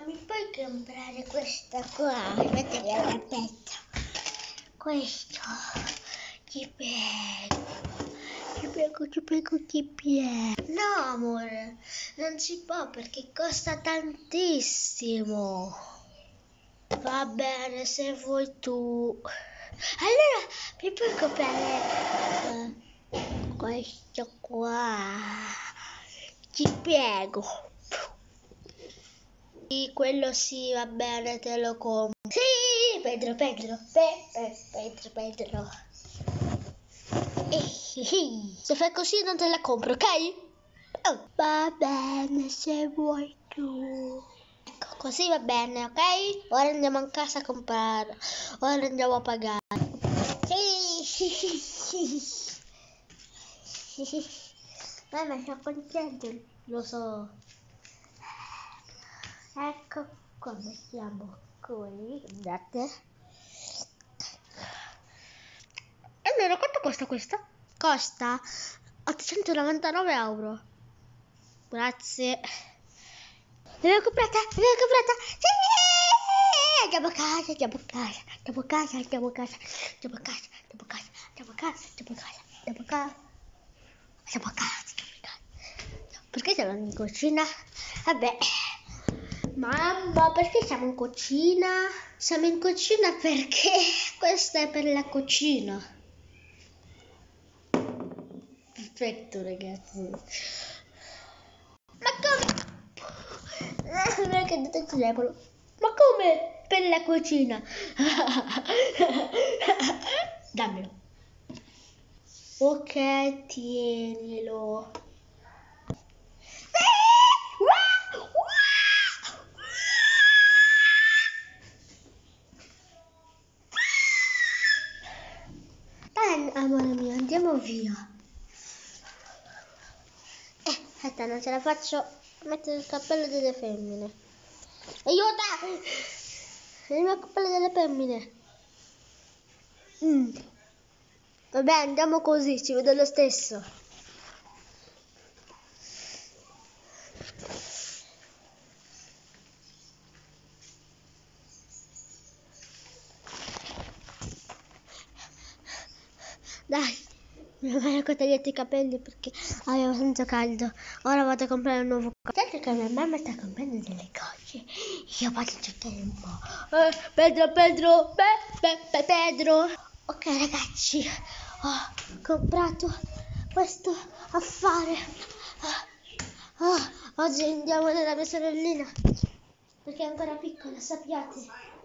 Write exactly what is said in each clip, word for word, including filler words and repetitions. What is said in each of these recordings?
mi puoi comprare questa qua? Aspetta che la aspetta. Questo. Ti prego. Ti prego, ti prego, ti prego. No, amore, non si può perché costa tantissimo. Va bene, se vuoi tu. Allora, mi puoi comprare uh, questo qua? Ti prego. Sì, quello sì, va bene, te lo compro. Sì, Pedro, Pedro, Pe, Pe, Pedro, Pedro. Se fai così non te la compro, ok? Oh, va bene, se vuoi tu. Ecco, così va bene, ok? Ora andiamo a casa a comprare. Ora andiamo a pagare. Sì. Mamma, sono contento, lo so. Ecco come siamo qui, guardate. Allora, quanto costa questa? Costa ottocentonovantanove euro. Grazie. L'abbiamo comprata, l'abbiamo comprata. Sì! Andiamo a casa, andiamo a casa, andiamo a casa, andiamo a casa, andiamo a casa, andiamo a casa, andiamo a casa, andiamo a casa, andiamo a casa, andiamo a casa, andiamo a casa. Perché siamo in cucina? Vabbè. Mamma, perché siamo in cucina? Siamo in cucina perché questa è per la cucina. Perfetto, ragazzi. Ma come? Non è caduto il telefono. Ma come per la cucina? Dammelo. Ok, tienilo. Dai, amore mio, andiamo via. Eh, aspetta, non ce la faccio. Mettere il cappello delle femmine. Aiuta! Il mio cappello delle femmine. Mm. Vabbè, andiamo così, ci vedo lo stesso. Dai, mi voglio tagliare i capelli perché avevo tanto caldo. Ora vado a comprare un nuovo cappello. Tanto che mia mamma sta comprando delle cose. Io vado a cercare un po'. Eh, Pedro, Pedro, be, be, be, Pedro. Ok ragazzi, ho comprato questo affare. Oh, oggi andiamo nella mia sorellina perché è ancora piccola, sappiate.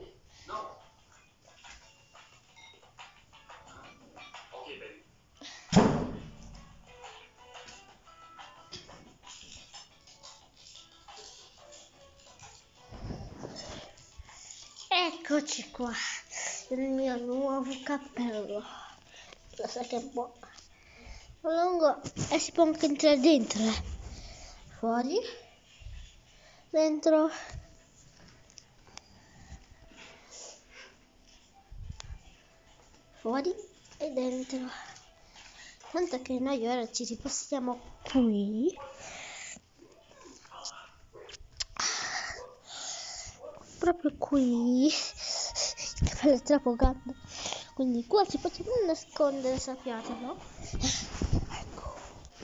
Eccoci qua, il mio nuovo cappello. Lo so che è un po' lungo e si può anche entrare dentro, eh. Fuori, dentro. Fuori e dentro. Tanto che noi ora ci ripostiamo qui. Proprio qui. Il cappello è troppo grande. Quindi qua ci possiamo nascondere, sappiate, no? Ecco.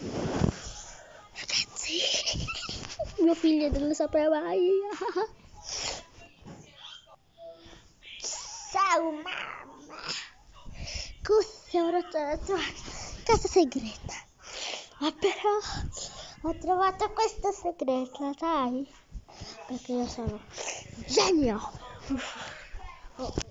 Ragazzi, mio figlio non lo saprà mai. Ciao mamma. Questa è una casa segreta. Ma però ho trovato questa segreta, dai. Perché io sono genio. Oh.